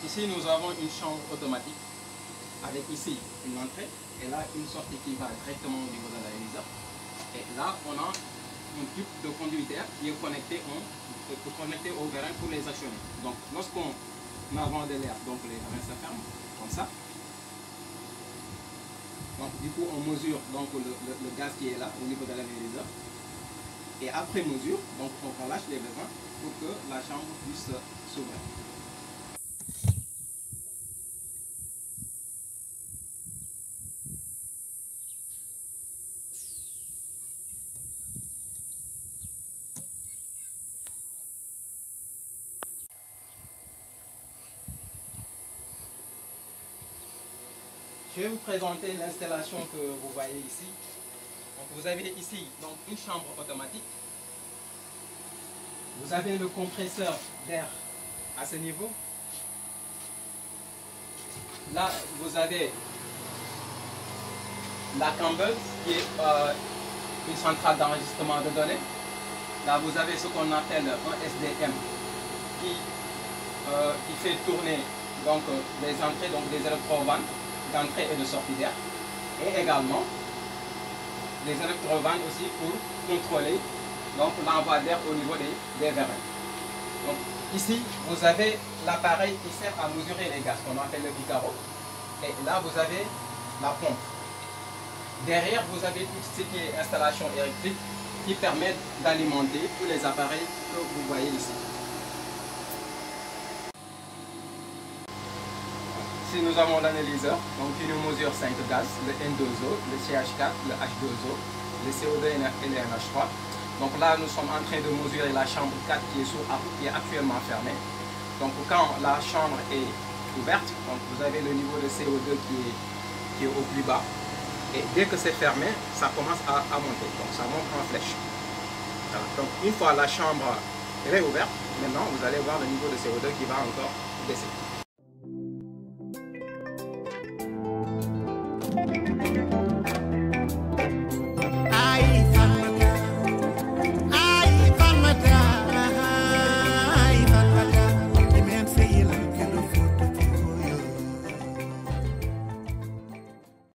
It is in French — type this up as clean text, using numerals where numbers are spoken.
Ici, nous avons une chambre automatique avec ici une entrée et là une sortie qui va directement au niveau de l'analyseur. Et là, on a un tube de conducteur qui est connecté au vérin pour les actionner. Donc, lorsqu'on avance de l'air, donc les vérins se ferment comme ça. Donc, du coup, on mesure donc, le gaz qui est là au niveau de l'analyseur. Et après mesure, donc on relâche les vérins pour que la chambre puisse s'ouvrir. Je vais vous présenter l'installation que vous voyez ici. Donc, vous avez ici donc, une chambre automatique. Vous avez le compresseur d'air à ce niveau. Là, vous avez la Campbell qui est une centrale d'enregistrement de données. Là, vous avez ce qu'on appelle un SDM qui fait tourner donc, des entrées, donc des électrovannes d'entrée et de sortie d'air. Et également des électrovannes aussi pour contrôler l'envoi d'air au niveau des vérins. Donc, ici, vous avez l'appareil qui sert à mesurer les gaz, qu'on appelle le Picaro. Et là, vous avez la pompe. Derrière, vous avez tout ce qui est installation électrique qui permet d'alimenter tous les appareils que vous voyez ici. Ici, nous avons l'analyseur qui nous mesure 5 gaz, le N2O, le CH4, le H2O, le CO2 et le NH3. Donc là, nous sommes en train de mesurer la chambre 4 qui est actuellement fermée. Donc quand la chambre est ouverte, donc vous avez le niveau de CO2 qui est au plus bas. Et dès que c'est fermé, ça commence à monter. Donc ça monte en flèche. Voilà. Donc une fois la chambre réouverte, maintenant vous allez voir le niveau de CO2 qui va encore baisser.